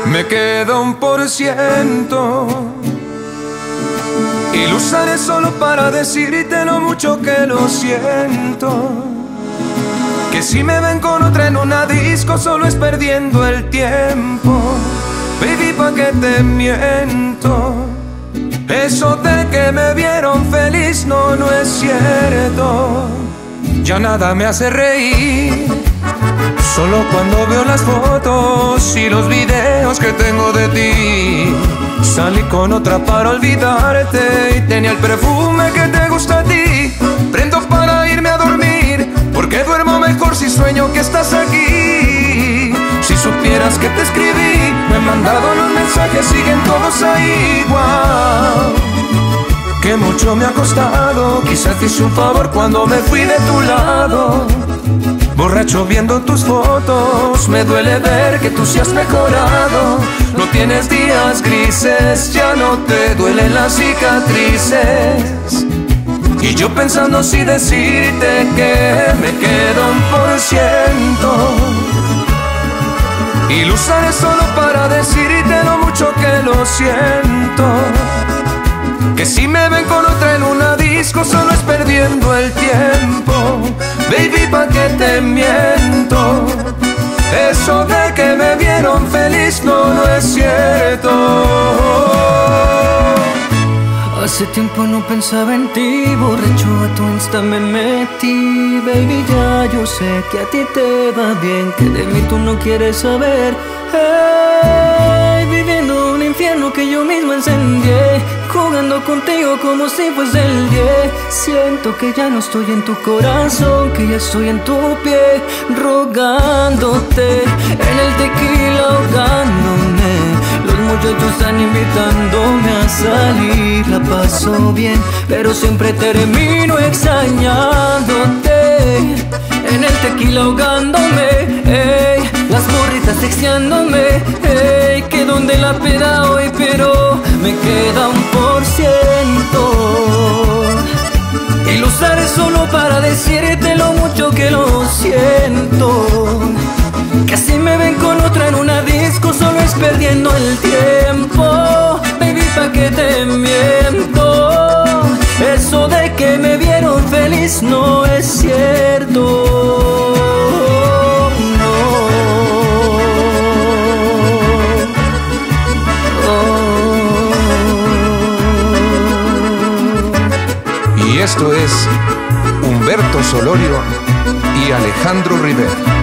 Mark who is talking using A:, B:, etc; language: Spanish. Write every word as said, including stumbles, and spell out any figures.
A: Me queda un por ciento y lo usaré solo para decirte lo mucho que lo siento. Que si me ven con otra en una disco solo es perdiendo el tiempo. Baby, ¿pa' qué te miento? Eso de que me vieron feliz no, no es cierto. Ya nada me hace reír, solo cuando veo las fotos y los videos que tengo de ti. Salí con otra para olvidarte y tenía el perfume que te gusta a ti. Prendo para irme a dormir, porque duermo mejor si sueño que estás aquí. Si supieras que te escribí, me han mandado los mensajes, siguen todos ahí igual. Que mucho me ha costado, quizás te hice un favor cuando me fui de tu lado. Borracho viendo tus fotos, me duele ver que tú sí has mejorado. No tienes días grises, ya no te duelen las cicatrices. Y yo pensando si decirte que me queda un por ciento y lo usaré solo para decirte lo mucho que lo siento. Que si me ven con otra en una disco solo es perdiendo el tiempo. Baby, ¿pa' qué te miento? Eso de que me vieron feliz no, no es cierto.
B: Hace tiempo no pensaba en ti, borracho a tu Insta me metí. Baby, ya yo sé que a ti te va bien, que de mí tú no quieres saber. Hey, viviendo un infierno que yo mismo encendí, jugando contigo como si fuese el diez. Siento que ya no estoy en tu corazón, que ya estoy en tu pie, rogándote en el tequila, ahogándome. Los muchachos están invitándome a salir, la paso bien, pero siempre termino extrañándote. En el tequila ahogándome, ey, las morritas texteándome, ey, que donde la peda hoy, pero me queda un por ciento y lo usaré solo para decirte lo mucho que lo siento. Que si me ven con otra en una disco solo es perdiendo el tiempo. Baby, ¿pa' qué te miento? Eso de que me vieron feliz no es cierto.
A: Y esto es Humberto Solorio y Alejandro Rivera.